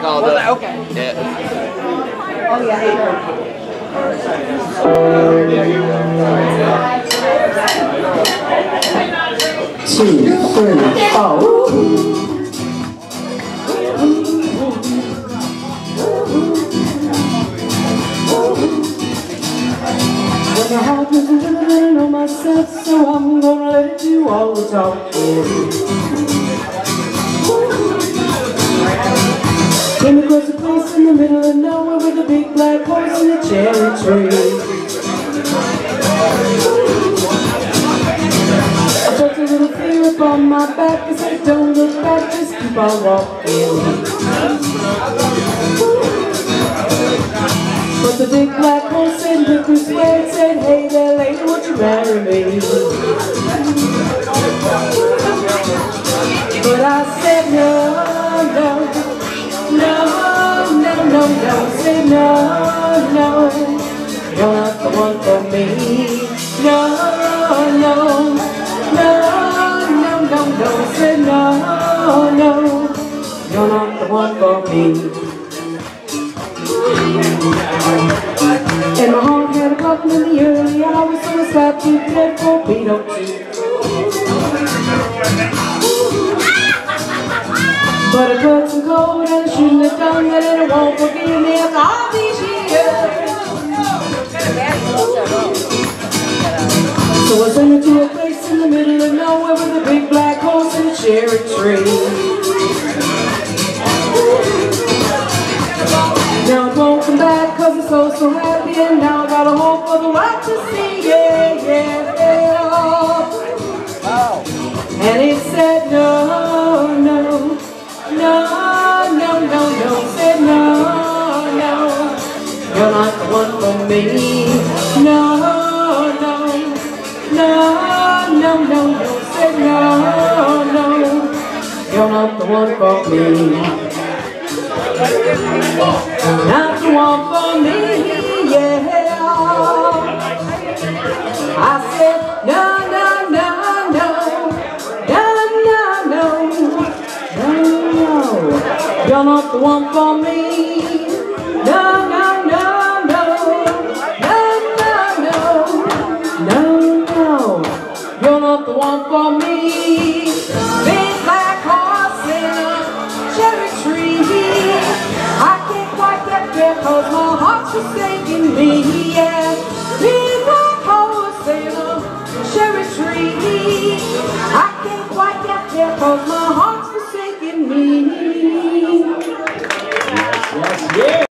called up. Okay. Yeah. Oh yeah. 2, 3, 4. Well, my heart was a little on myself, so I'm gonna let it do all the talking. Came across a place in the middle of nowhere with a big black horse and a cherry tree. I felt a little fear upon my back. I said, don't look back, just keep on walking. But the big black horse said, look this way, and said, hey there lady, won't you marry me? But I said, no, no, no, no, no, no. I said, no, no, you're not the one for me. No, no, no, no, no, no. I said, no, no, you're not the one for me. And my heart had a button in the early hours, so I slapped you dead for beat up too. But it hurt so cold and I shouldn't have done that, and it won't forgive me after all these years. So I sent her to a place in the middle of nowhere with a big black horse and a cherry tree. Now it won't come back cause it's so happy, and now I got a hope for the world to see, yeah, yeah, yeah. And it said no, no, no, no, no, no. It said no, no, you're not the one for me. No, no, no, no, no, no. It said no, no, you're not the one for me. Not the one for me, yeah. I said no, no, no, no, no, no, no, no, no. You're not the one for me. No, no, no, no, no, no, no, no, you're not the one for me. Big black horse in a cherry tree. I can't quite get there cause my heart's forsaking me, yeah. Big black horse in a cherry tree. I can't quite get there cause my heart's forsaking me. Yes, yes, yeah.